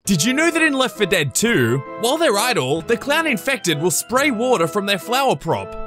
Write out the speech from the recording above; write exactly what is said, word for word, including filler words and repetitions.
Did you know that in Left four Dead two, while they're idle, the clown infected will spray water from their flower prop?